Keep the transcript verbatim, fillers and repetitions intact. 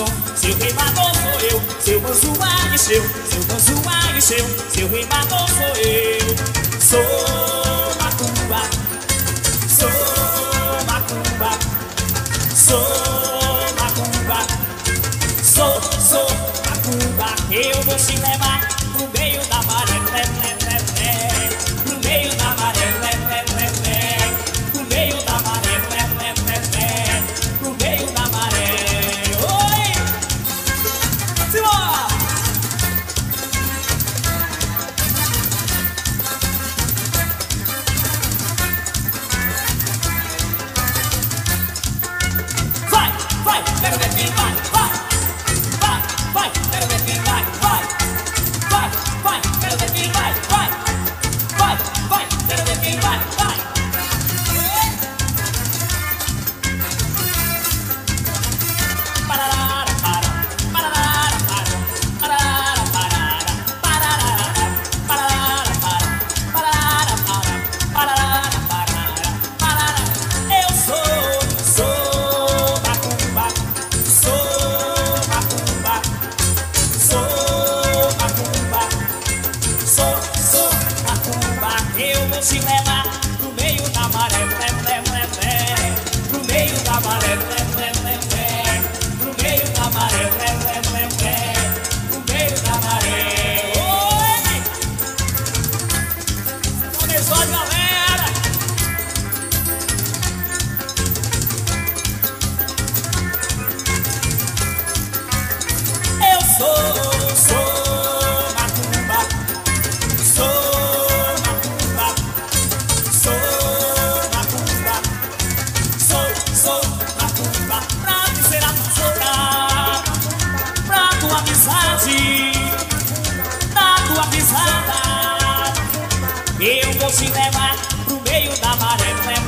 som. Seu rimador sou eu, seu banzo aguicheu, seu banzo aguicheu, seu rimador sou eu. Sou macumba, sou macumba, sou macumba, sou, sou macumba. Eu vou te levar pro meio da maré, lé, lé, lé, lé. Pro meio da maré, lé, lé, lé, lé. Pro meio da maré, lé, lé, lé, lé. Pro meio da maré. Oi! Simbora! Vai, vai, quero ver quem vai, vai. Vai, vai, quero ver quem vai, vai. Vai, vai, quero ver quem vai, vai. Vai, vai, quero ver quem vai, vai. Pararara, para, pararara, para, pararara, parara, pararara, pararara, para, pararara, para, pararara, parara, parara. Eu sou, sou macumba, sou macumba, sou macumba, sou, sou macumba. Eu vou te levar pro meio da maré, lé, lé, lé, lé. Pro meio da maré, lé, lé, lé, lé. Pro meio da maré, lé, lé, lé, lé. Pro meio da maré. Oi! Começou a galera! Eu sou, sou macumba, sou macumba, sou macumba, sou, sou macumba. Pra dizer a tua pra tua amizade, da tua pisada, eu vou te levar pro meio da maré, lé,